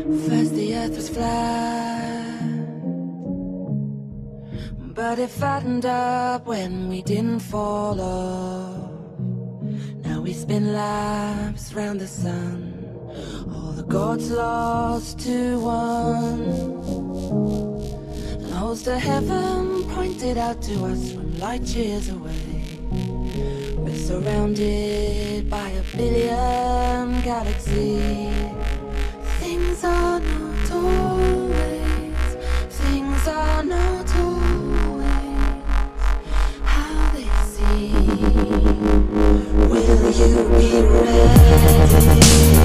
First the earth was flat, but it fattened up when we didn't fall off. Now we spin laps round the sun, all the gods lost to one. And holes to heaven pointed out to us from light years away. We're surrounded by a billion galaxies. Things are not always, things are not always how they seem. Will you be ready?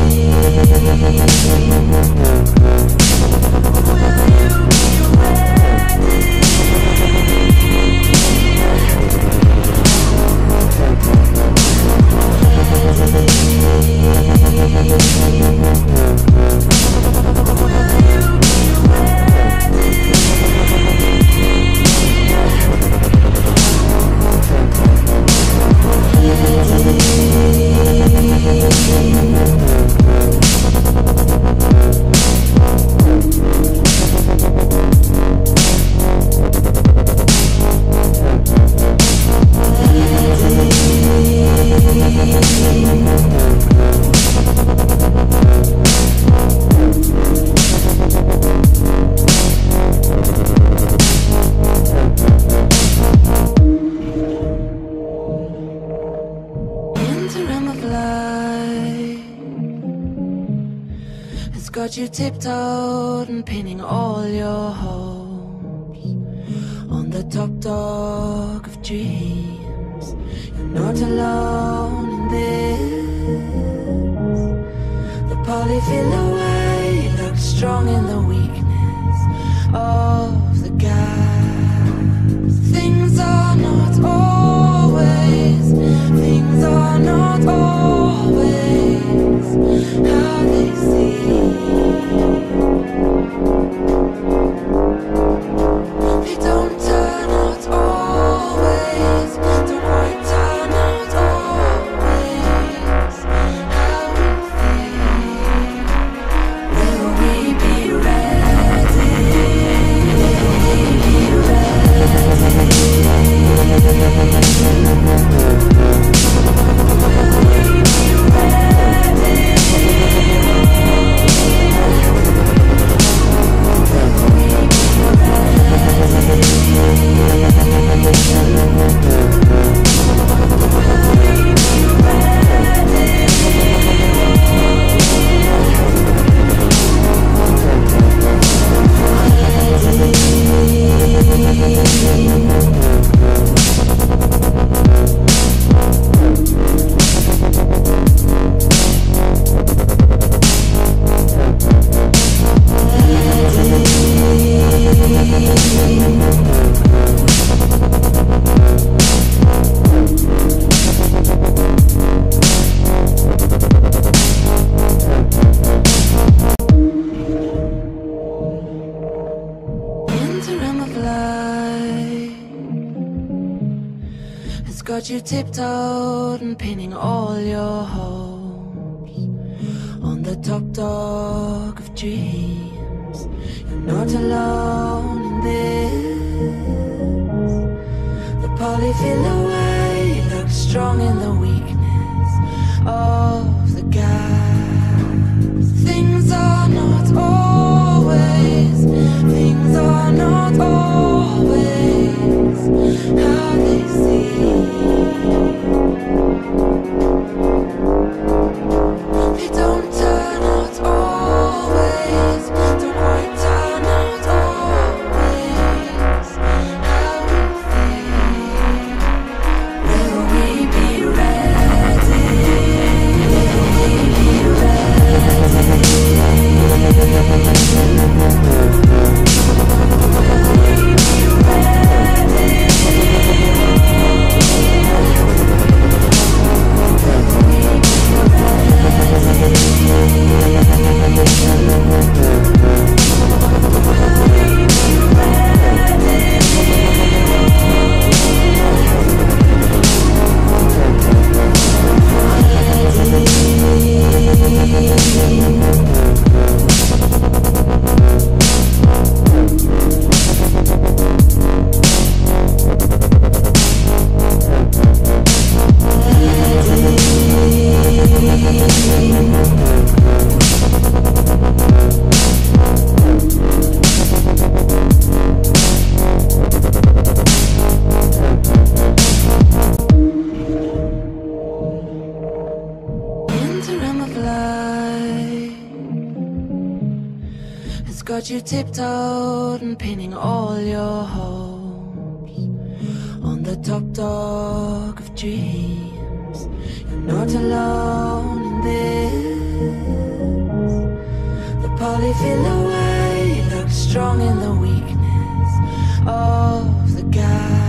Will you be ready? Got you tiptoed and pinning all your hopes on the top dog of dreams. You're not alone in this. The polyfill away looks strong in the weakness of the gaps. Things are not always, things are not always how they seem. They don't turn out always, don't quite turn out always how we feel. Will we be ready? Will we be got you tiptoed and pinning all your hopes on the top dog of dreams. You're not alone in this. The polyfill away looks strong in the weakness of the gaps. Things are not always, things are not always how they seem. They don't turn out always, don't quite turn out always how we feel. Will we be ready? life has got you tiptoed and pinning all your hopes on the top dog of dreams. You're not alone in this. The polyfill away looks strong in the weakness of the guy.